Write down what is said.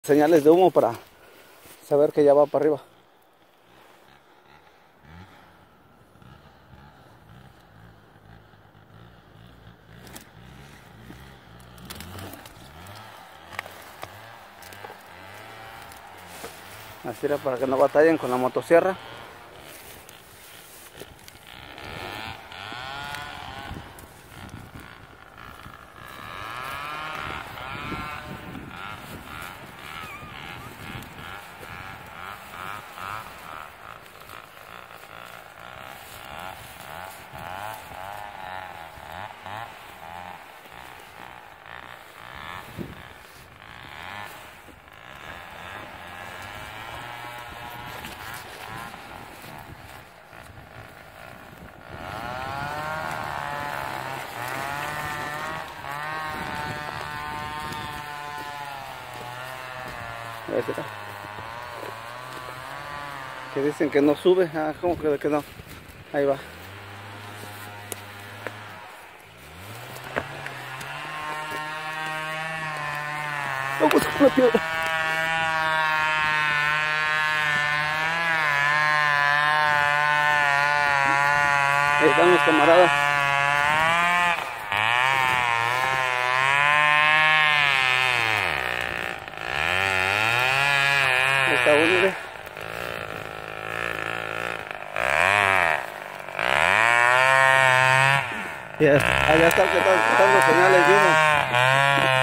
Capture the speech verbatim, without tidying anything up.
Señales de humo para saber que ya va para arriba. Así era para que no batallen con la motosierra. Ahí está. Que dicen que no sube. Ah, ¿cómo que, que no? Ahí va. Vamos con la piedra. Ahí están los camaradas. Ahí está uno, ¿ve? Y allá está el que está dando señales de humo.